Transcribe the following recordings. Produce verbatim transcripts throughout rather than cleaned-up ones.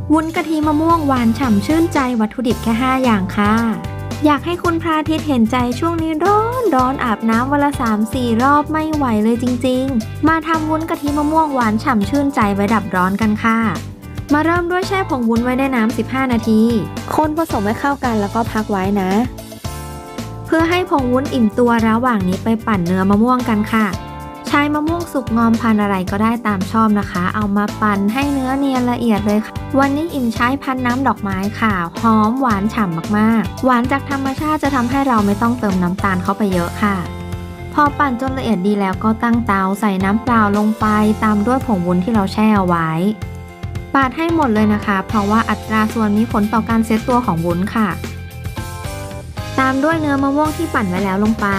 วุ้นกะทิมะม่วงหวานฉ่ำชื่นใจวัตถุดิบแค่ห้าอย่างค่ะอยากให้คุณพระอาทิตย์เห็นใจช่วงนี้ร้อนร้อนอาบน้ำวันละ สามถึงสี่ รอบไม่ไหวเลยจริงๆมาทำวุ้นกะทิมะม่วงหวานฉ่ำชื่นใจไว้ดับร้อนกันค่ะมาเริ่มด้วยแช่ผงวุ้นไว้ในน้ำสิบห้านาทีคนผสมให้เข้ากันแล้วก็พักไว้นะเพื่อให้ผงวุ้นอิ่มตัวระหว่างนี้ไปปั่นเนื้อมะม่วงกันค่ะใช้มะม่วงสุกงอมพันธุ์อะไรก็ได้ตามชอบนะคะเอามาปั่นให้เนื้อเนียนละเอียดเลยค่ะวันนี้อิ่มใช้พันธุ์น้ำดอกไม้ค่ะหอมหวานฉ่ำมากๆหวานจากธรรมชาติจะทำให้เราไม่ต้องเติมน้ำตาลเข้าไปเยอะค่ะพอปั่นจนละเอียดดีแล้วก็ตั้งเตาใส่น้ำเปล่าลงไปตามด้วยผงวุ้นที่เราแช่เอาไว้ปาดให้หมดเลยนะคะเพราะว่าอัตราส่วนมีผลต่อการเซตตัวของวุ้นค่ะตามด้วยเนื้อมะม่วงที่ปั่นไว้แล้วลงไป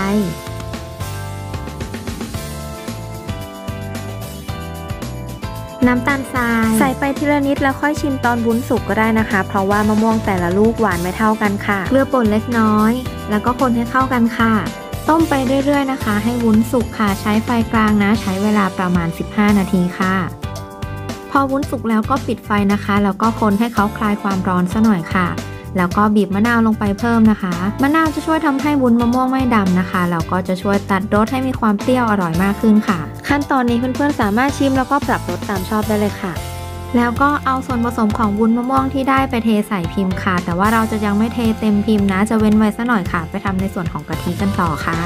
น้ำตาลทรายใส่ไปทีละนิดแล้วค่อยชิมตอนวุ้นสุกก็ได้นะคะเพราะว่ามะม่วงแต่ละลูกหวานไม่เท่ากันค่ะเกลือป่นเล็กน้อยแล้วก็คนให้เข้ากันค่ะต้มไปเรื่อยๆนะคะให้วุ้นสุกค่ะใช้ไฟกลางนะใช้เวลาประมาณสิบห้านาทีค่ะพอวุ้นสุกแล้วก็ปิดไฟนะคะแล้วก็คนให้เขาคลายความร้อนซะหน่อยค่ะแล้วก็บีบมะนาวลงไปเพิ่มนะคะมะนาวจะช่วยทำให้วุ้นมะม่วงไม่ดำนะคะแล้วก็จะช่วยตัดรสให้มีความเปรี้ยวอร่อยมากขึ้นค่ะขั้นตอนนี้เพื่อนๆสามารถชิมแล้วก็ปรับรสตามชอบได้เลยค่ะแล้วก็เอาส่วนผสมของวุ้นมะม่วงที่ได้ไปเทใส่พิมพ์ค่ะแต่ว่าเราจะยังไม่เทเต็มพิมพ์นะจะเว้นไว้ซะหน่อยค่ะไปทำในส่วนของกะทิกันต่อค่ะ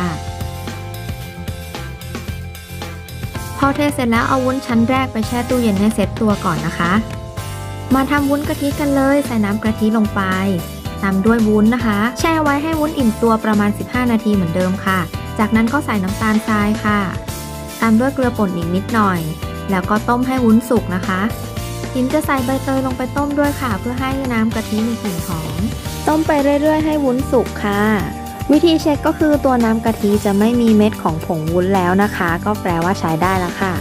พอเทเสร็จแล้วเอาวุ้นชั้นแรกไปแช่ตู้เย็นให้เซ็ตตัวก่อนนะคะมาทำวุ้นกะทิกันเลยใส่น้ำกะทิลงไปตามด้วยวุ้นนะคะแช่ไว้ให้วุ้นอิ่มตัวประมาณสิบห้านาทีเหมือนเดิมค่ะจากนั้นก็ใส่น้ำตาลทรายค่ะตามด้วยเกลือป่นอีกนิดหน่อยแล้วก็ต้มให้วุ้นสุกนะคะอิมจะใส่ใบเตยลงไปต้มด้วยค่ะเพื่อให้น้ำกะทิมีกลิ่นหอมต้มไปเรื่อยๆให้วุ้นสุกค่ะวิธีเช็คก็คือตัวน้ำกะทิจะไม่มีเม็ดของผงวุ้นแล้วนะคะก็แปลว่าใช้ได้แล้วค่ะ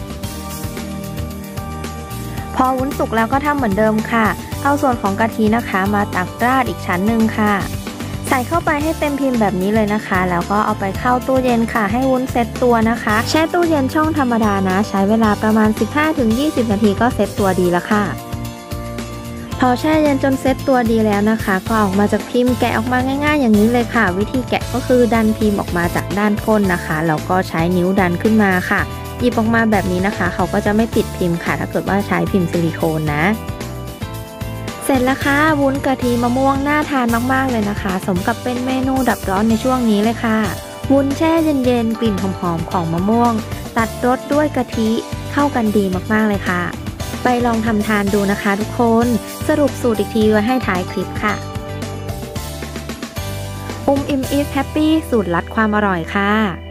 พอวุ้นสุกแล้วก็ทำเหมือนเดิมค่ะเอาส่วนของกะทินะคะมาตักราดอีกชั้นหนึ่งค่ะใส่เข้าไปให้เต็มพิมพ์แบบนี้เลยนะคะแล้วก็เอาไปเข้าตู้เย็นค่ะให้วุ้นเซตตัวนะคะแช่ตู้เย็นช่องธรรมดานะใช้เวลาประมาณ สิบห้าถึงยี่สิบ นาทีก็เซตตัวดีแล้วค่ะพอแช่เย็นจนเซตตัวดีแล้วนะคะก็ออกมาจากพิมพ์แกะออกมาง่ายๆอย่างนี้เลยค่ะวิธีแกะก็คือดันพิมพ์ออกมาจากด้านก้นนะคะแล้วก็ใช้นิ้วดันขึ้นมาค่ะหยิบออกมาแบบนี้นะคะเขาก็จะไม่ติดพิมพ์ค่ะถ้าเกิดว่าใช้พิมพ์ซิลิโคนนะเสร็จแล้วค่ะวุ้นกะทิมะม่วงน่าทานมากๆเลยนะคะสมกับเป็นเมนูดับร้อนในช่วงนี้เลยค่ะวุ้นแช่เย็นๆกลิ่นหอมๆของมะม่วงตัดรสด้วยกะทิเข้ากันดีมากๆเลยค่ะไปลองทำทานดูนะคะทุกคนสรุปสูตรอีกทีไว้ให้ท้ายคลิปค่ะอุ้มอิมอีทแฮปปี้สูตรลัดความอร่อยค่ะ